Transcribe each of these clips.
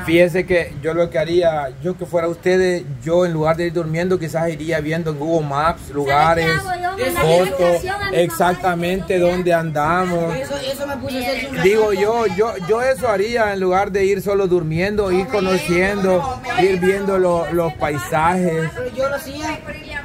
Fíjese que yo lo que haría, yo que fuera ustedes, yo en lugar de ir durmiendo quizás iría viendo en Google Maps lugares, fotos, exactamente dónde andamos. Eso me puse a hacer. Digo yo eso haría en lugar de ir solo durmiendo, ir conociendo, ir viendo los paisajes. Pero yo lo hacía.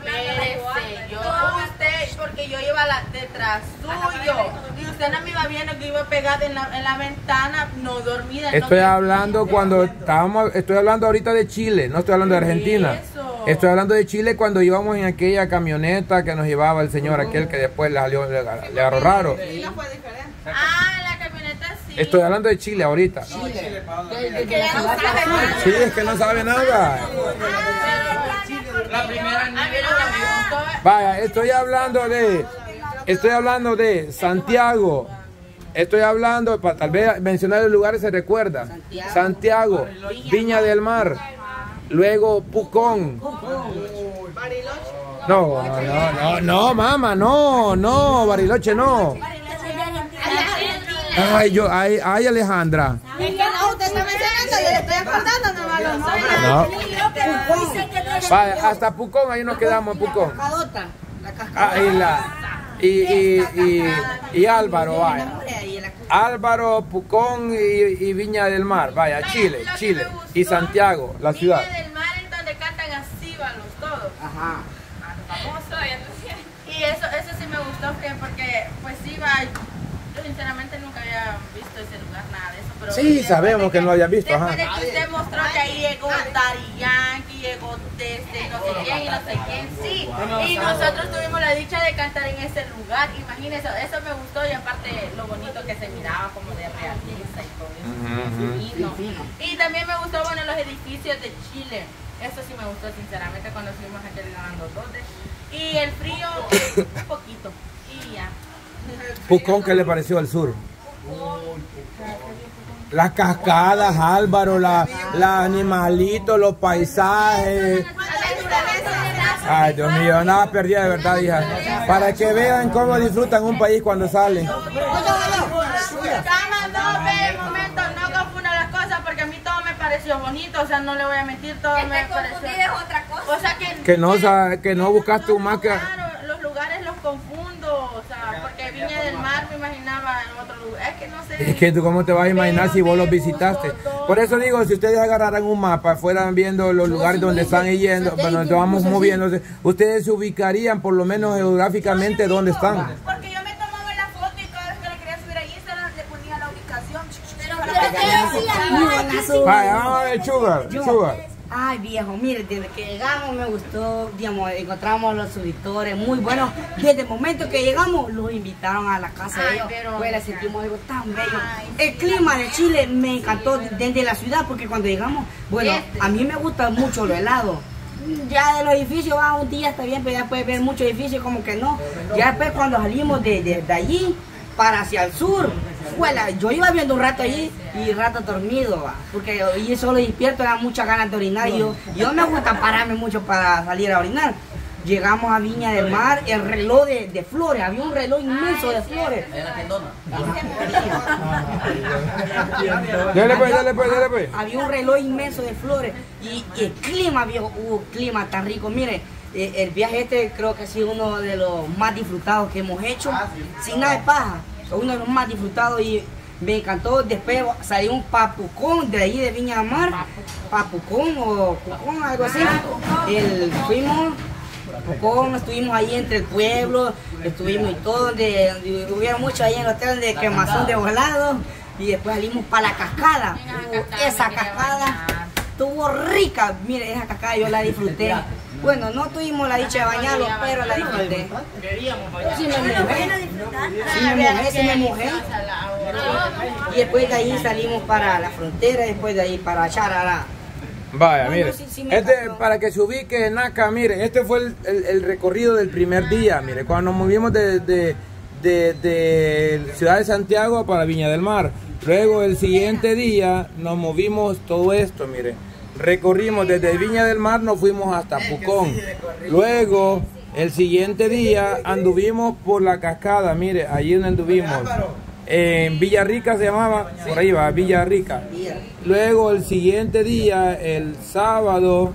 Porque yo iba detrás suyo y usted no me iba viendo que iba pegada en la ventana, no dormida. Estoy hablando estoy hablando ahorita de Chile, no estoy hablando de Argentina. Estoy hablando de Chile cuando íbamos en aquella camioneta que nos llevaba el señor aquel que después le agarró raro. La camioneta sí. Estoy hablando de Chile ahorita. Sí, es que no sabe nada. La primera Vaya, estoy hablando de Santiago. Estoy hablando, para tal vez mencionar los lugares se recuerda. Santiago, Viña del Mar, luego Pucón. No, mamá, no, Bariloche no. Ay, Alejandra. Es que no, usted está mencionando, yo le estoy acordando nomás los nombres. Vaya, hasta Pucón, ahí nos quedamos en Pucón. Y Álvaro, vaya. Álvaro, Pucón y Viña del Mar, vaya, Chile. Y Santiago, la ciudad. Viña del Mar es donde cantan asíbalos todos. Ajá. Famoso, y eso sí me gustó porque pues iba, yo sinceramente nunca había visto ese lugar, nada de eso. Pero sí, sabemos que no lo había visto. Después de que usted mostró que ahí llegó Daddy Yankee, llegó desde no sé quién y no sé quién, sí. Y nosotros tuvimos la dicha de cantar en ese lugar, imagínense, eso me gustó y aparte lo bonito que se miraba como de realeza y todo eso. Y también me gustó, bueno, los edificios de Chile. Eso sí me gustó sinceramente cuando fuimos a aquel Grandotote. Y el frío, un poquito. Y ya. Pucón, ¿qué le pareció al sur? Las cascadas, Álvaro, los animalitos, los paisajes. Ay, Dios mío, nada perdida de verdad, hija. Para que vean cómo disfrutan un país cuando salen. No confunda las cosas porque a mí todo me pareció bonito, o sea, no le voy a mentir, todo me pareció. Otra cosa. O sea que no buscaste un más que. Claro, los lugares los confundo, o sea, porque Viña del Mar me imaginaba en otro lugar, es que no sé. Es que tú cómo te vas a imaginar si vos los visitaste. Por eso digo, si ustedes agarraran un mapa, fueran viendo los lugares donde están yendo, donde vamos moviéndose, ustedes se ubicarían por lo menos geográficamente dónde están. Porque yo me tomaba la foto y cada vez que le quería subir a Instagram le ponía la ubicación. Vaya, vamos a ver, Sugar. Ay, viejo, mire, desde que llegamos me gustó, digamos, encontramos los suscriptores muy buenos. Desde el momento que llegamos, los invitaron a la casa de ellos. Pues le sentimos algo tan bello. El clima de Chile me encantó desde la ciudad, porque cuando llegamos, bueno, a mí me gusta mucho lo helado. Ya de los edificios, un día está bien, pero ya puedes ver muchos edificios, como que no. Ya después cuando salimos de allí, para hacia el sur, yo iba viendo un rato allí y un rato dormido, porque yo solo despierto, era muchas ganas de orinar y yo no me gusta pararme mucho para salir a orinar. Llegamos a Viña del Mar, el reloj de flores, había un reloj inmenso de flores. Dale pues. Había un reloj inmenso de flores y el clima, viejo, clima tan rico, mire. El viaje este creo que ha sido uno de los más disfrutados que hemos hecho, sin nada de paja, uno de los más disfrutados y me encantó. Después salimos para Pucón, de ahí de Viña del Mar, para Pucón o Pucón, algo así. Fuimos a Pucón, estuvimos ahí entre el pueblo, estuvimos y todo, donde hubiera mucho ahí en el hotel de quemazón de volado y después salimos para la cascada. Esa cascada estuvo rica, mire, esa cascada yo la disfruté. Bueno, no tuvimos la dicha de bañarlo, pero la disfruté. Sí me mojé. Y después de ahí salimos para la frontera, después de ahí para Charalá. Vaya, mire, para que se ubique en acá, mire, este fue el recorrido del primer día, mire, cuando nos movimos de Ciudad de Santiago para Viña del Mar. Luego el siguiente día nos movimos todo esto, mire. Recorrimos desde Viña del Mar, nos fuimos hasta Pucón. Luego, el siguiente día, anduvimos por la cascada, mire, allí donde anduvimos. En Villarrica se llamaba, por ahí va, Villarrica. Luego el siguiente día, el sábado,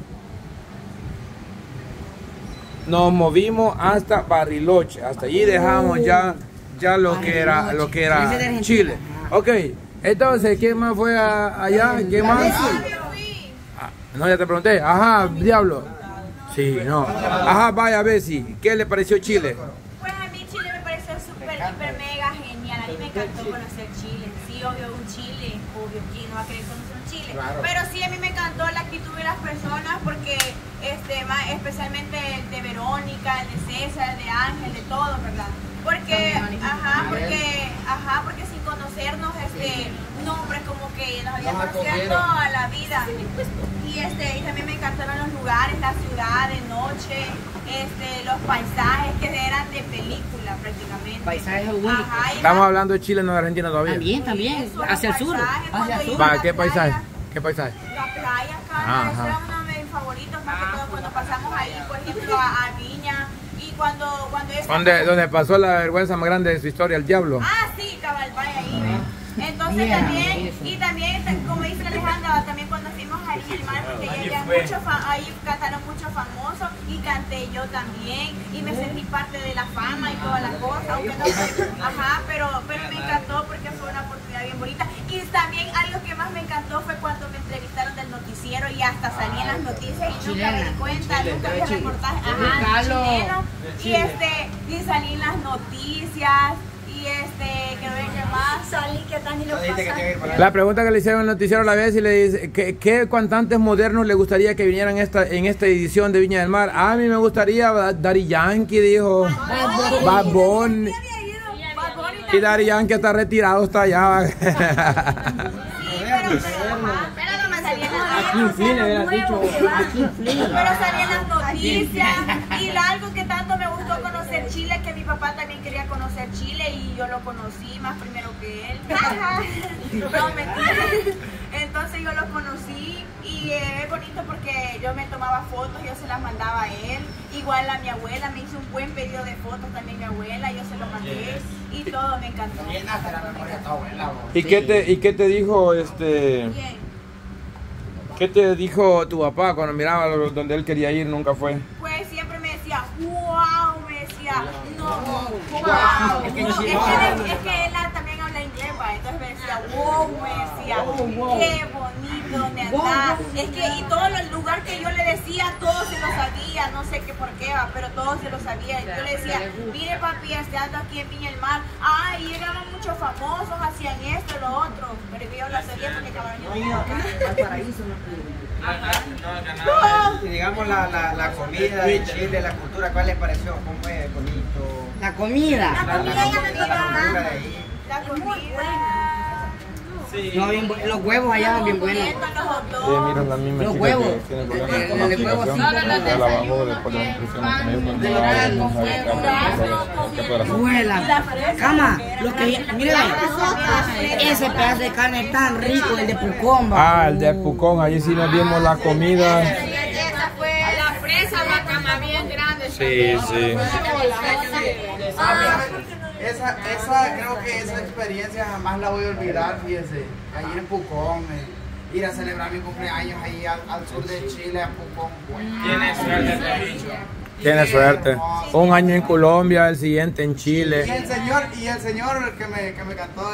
nos movimos hasta Bariloche. Hasta allí dejamos ya lo que era Chile. Ok, entonces, ¿quién más fue allá? ¿Quién más? No, ya te pregunté. Ajá, Diablo. Sí, no. Ajá, vaya, Bessie. ¿Qué le pareció Chile? Pues a mí Chile me pareció súper, hiper, mega genial. A mí me encantó conocer Chile. Sí, obvio, un Chile. Obvio, ¿quién no va a querer conocer un Chile? Claro. Pero sí, a mí me encantó la actitud de las personas porque, especialmente el de Verónica, el de César, el de Ángel, de todos, ¿verdad? Porque sin conocernos, nombres como que nos habíamos conocido toda la vida. Y también me encantaron los lugares, la ciudad de noche, los paisajes que eran de película prácticamente. Paisajes únicos. Estamos hablando de Chile, no de Argentina todavía. También, hacia el sur. ¿Qué paisaje? ¿Qué paisaje? La playa, cara, ese era uno de mis favoritos, más que todo cuando pasamos ahí, por ejemplo, a Viña. Y cuando ¿Dónde pasó la vergüenza más grande de su historia, el diablo? Ah, sí, cabal, vaya ahí, ¿ves? Entonces también, como dice Alejandra, también cuando fuimos a Viña del Mar, porque ahí cantaron muchos famosos y canté yo también y me sentí parte de la fama y todas las cosas, aunque no fue, pero me encantó porque fue una oportunidad bien bonita. Y también algo que más me encantó fue cuando me entrevistaron del noticiero y hasta salí en las noticias y nunca me di cuenta, nunca vi reportaje, chileno, y salí en las noticias. Quiero ver qué más salí, qué tal y lo pasaron. La pregunta que le hicieron en el noticiero a la vez y le dice, ¿qué cantantes modernos le gustaría que vinieran en esta edición de Viña del Mar? A mí me gustaría Daddy Yankee, dijo. Bad Bunny. Y Daddy Yankee está retirado, está allá. Sí, pero no me salían las noticias. Y algo que tanto me gustó conocer Chile, que mi papá también quería conocer Chile y yo lo conocí más primero que él. No, mentira. Entonces yo lo conocí y es bonito porque yo me tomaba fotos, yo se las mandaba a él. Igual a mi abuela, me hizo un buen pedido de fotos también mi abuela, yo se lo mandé y todo me encantó. ¿Y qué te dijo ¿Qué te dijo tu papá cuando miraba donde él quería ir, nunca fue? Pues siempre me decía, wow, me decía, no, wow. Es que él también habla inglés, entonces me decía, wow, me decía, qué bonito, donde andás. Y todos los lugares que yo le decía, todos se lo sabía, no sé qué por qué, pero todos se lo sabían. Yo le decía, mire papi, ando aquí en Viña del Mar, llegaban muchos famosos, hacían esto, lo otro, pero yo lo sabía porque cabrón yo paraíso. Y digamos la comida de Chile, la cultura, ¿cuál les pareció? ¿Cómo fue bonito? La comida. La comida. Sí. No, los huevos allá bien buenos. Mira, la misma los chica huevos. Que tiene problemas con la aplicación, ya la bajó después de la impresión que me dio Vuela. Cama, mira, ese pedazo de carne es tan rico, el de Pucón. El de Pucón, allí sí nos dimos la comida. Esa fue la fresa, la cama bien grande. Sí. Creo que esa experiencia jamás la voy a olvidar, fíjese. Allí en Pucón, ir a celebrar mi cumpleaños ahí al sur de Chile, a Pucón. Tiene suerte. Un año en Colombia, el siguiente en Chile. Y el señor que me cantó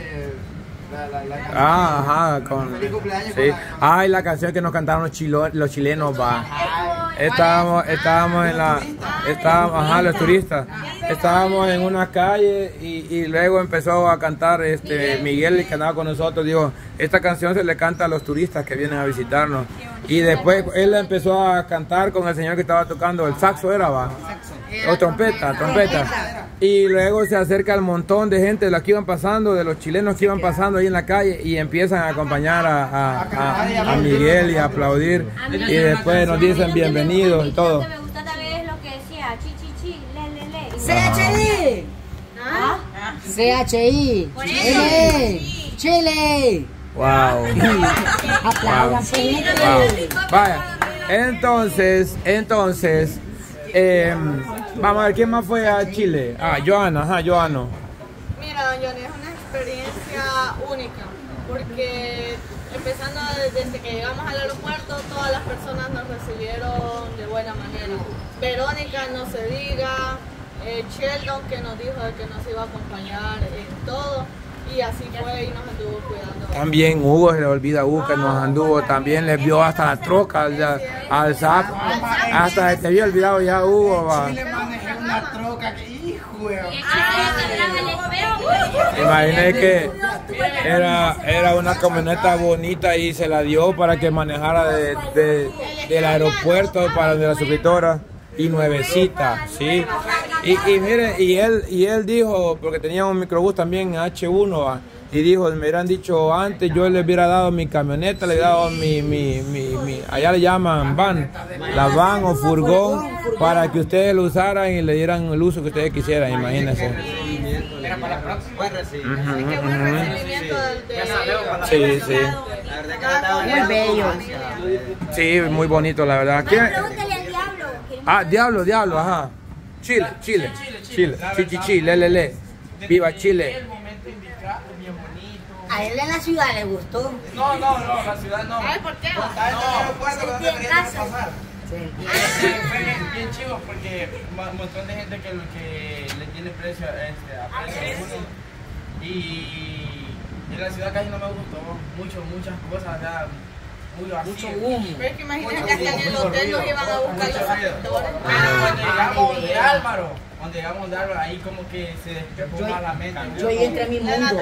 la feliz cumpleaños. Sí. Y la canción que nos cantaron los chilenos, va. Estábamos los turistas. Estábamos en una calle y luego empezó a cantar Miguel, que andaba con nosotros, dijo, esta canción se le canta a los turistas que vienen a visitarnos. Y después él la empezó a cantar con el señor que estaba tocando el saxo, o trompeta. Y luego se acerca el montón de gente de los que iban pasando, de los chilenos que iban pasando ahí en la calle y empiezan a acompañar a Miguel y a aplaudir. Y después nos dicen bienvenidos y todo. Me gusta también lo que decía, chi, le. CHI. Chile. Wow. Vaya. Entonces, vamos a ver quién más fue a Chile. Joana, Mira, don Johnny, es una experiencia única, porque empezando desde que llegamos al aeropuerto, todas las personas nos recibieron de buena manera. Verónica, no se diga, Sheldon, que nos dijo de que nos iba a acompañar en todo, y así fue y nos anduvo cuidando. También Hugo, se le olvida Hugo que nos anduvo, también les vio hasta la troca, al saco, hasta se te había olvidado ya Hugo. Va. Sí, le manejé una troca, que hijo de... Imaginé que era una camioneta bonita y se la dio para que manejara del aeropuerto para de la suscriptora y nuevecita, ¿sí? Y mire, y él dijo, porque tenía un microbús también H1, ¿va? Y dijo, me hubieran dicho antes, yo le hubiera dado mi camioneta, le hubiera dado allá le llaman van, la van o furgón, para que ustedes lo usaran y le dieran el uso que ustedes quisieran, imagínense. Era para la próxima. Buen recibimiento. Qué buen recibimiento del Sí, sí. Muy bello. Sí, muy bonito, la verdad. Pregúntale al diablo. Ah, diablo, ajá. Chile, lele. Viva Chile. A él en la ciudad le gustó. No, la ciudad no. Ay, ¿por qué? Está en el aeropuerto donde deberíamos pasar. Fue bien chivo porque un montón de gente que le tiene precio a precio y en la ciudad casi no me gustó muchas cosas, o sea, muy vacío. Mucho humo. Pero es que imagínate que hasta en el hotel nos iban a buscar los suscriptores. Cuando llegamos de Álvaro, ahí como que se despejó más la mente. Yo ahí entré en mi mundo.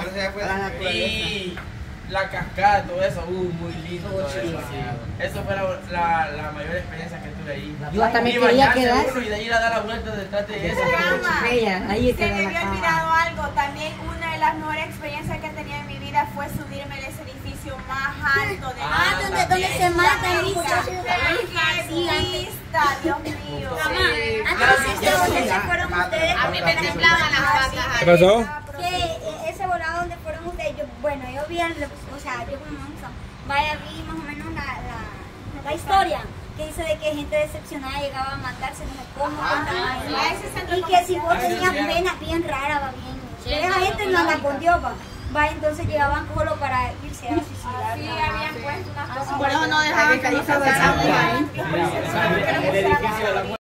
Y la cascada, todo eso, muy lindo. Todo eso, eso fue la mayor experiencia que tuve ahí. Yo hasta me Y quería bañarse quedar. uno y de ir a dar la vuelta detrás de eso. Ahí Se quedó me la había cama. olvidado algo. También una de las mejores experiencias que tenía en mi vida fue subirme a ese edificio más alto de donde se matan muchos. ¡Qué vista, Dios mío! Antes de donde se fueron ustedes. A mí me temblaban las patas. ¿Qué pasó? Que ese volado donde fueron ustedes, bueno, yo vi, o sea, yo como monja, vaya, vi más o menos la historia, que dice de que gente decepcionada llegaba a matarse, no sé cómo, y que si vos tenías penas bien raras, va bien, que esa gente no anda con Dios, va, entonces llegaban solo para irse a suicidar. Sí, habían puesto unas cosas. Por eso no dejaban que nos abrazaran.